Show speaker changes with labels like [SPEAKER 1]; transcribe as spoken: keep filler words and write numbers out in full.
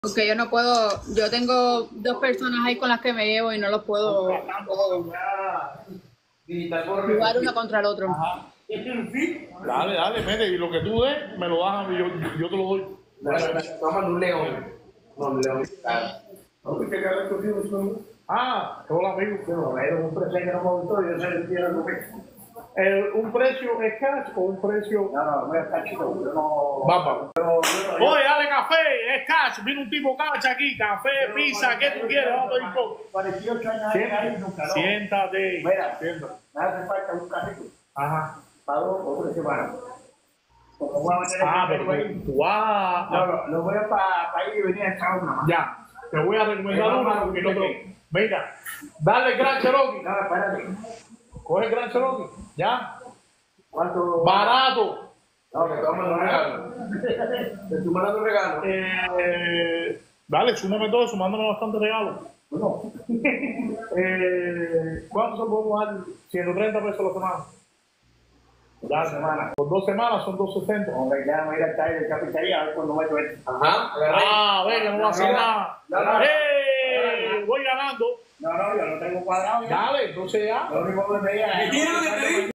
[SPEAKER 1] Porque yo no puedo, yo tengo dos personas ahí con las que me llevo y no los puedo jugar uno contra el otro.
[SPEAKER 2] Ajá. Dale, dale, mete, y lo que tú des, me lo das a mí, yo, yo te lo doy.
[SPEAKER 3] Vamos a un león. No, un león.
[SPEAKER 2] Ah, hola amigo.
[SPEAKER 3] Un precio que no me gustó, yo sé que quiero lo que.
[SPEAKER 2] Eh, ¿Un precio es cash o un precio?
[SPEAKER 3] No, no, no es cachito, yo no.
[SPEAKER 2] Vamos. Oye, dale café, es cash, vino un tipo cash aquí, café, pizza, ¿qué tú quieres? Vamos a ir con.
[SPEAKER 3] cuarenta y ocho años ahí nunca no.
[SPEAKER 2] Siéntate.
[SPEAKER 3] Mira,
[SPEAKER 2] Siéntate.
[SPEAKER 3] me hace falta un carrito.
[SPEAKER 2] Ajá.
[SPEAKER 3] Pago otra semana. Como voy a meter
[SPEAKER 2] Ah,
[SPEAKER 3] el
[SPEAKER 2] pero
[SPEAKER 3] carrito ahí.
[SPEAKER 2] tú vas.
[SPEAKER 3] No, no, lo voy a para pa ir y venir a echar una más.
[SPEAKER 2] Ya, te voy a recomendar
[SPEAKER 3] Pero
[SPEAKER 2] uno
[SPEAKER 3] vamos,
[SPEAKER 2] porque no te.
[SPEAKER 3] ¿qué?
[SPEAKER 2] Mira, dale el Gran Cherokee.
[SPEAKER 3] No, espérate.
[SPEAKER 2] Coge el Gran Cherokee. Ya.
[SPEAKER 3] ¿Cuánto?
[SPEAKER 2] Barato.
[SPEAKER 3] No, que toma los regalos. ¿Te estoy mandando un regalo?
[SPEAKER 2] Eh, dale, súmame todo, sumándome bastante regalos.
[SPEAKER 3] No.
[SPEAKER 2] Eh, ¿Cuánto se podemos dar? ciento treinta pesos la semana.
[SPEAKER 3] La semana.
[SPEAKER 2] Por dos semanas son doscientos sesenta.
[SPEAKER 3] Hombre, ya me voy a ir al taller de cafetería a ver cuándo meto esto.
[SPEAKER 4] Ajá.
[SPEAKER 2] Ah, venga, no va a hacer nada.
[SPEAKER 3] No, no.
[SPEAKER 2] ¡Eh! Voy ganando.
[SPEAKER 3] No, no, yo no tengo cuadrado ya.
[SPEAKER 2] Dale, entonces ya.
[SPEAKER 3] Lo único que me diga es.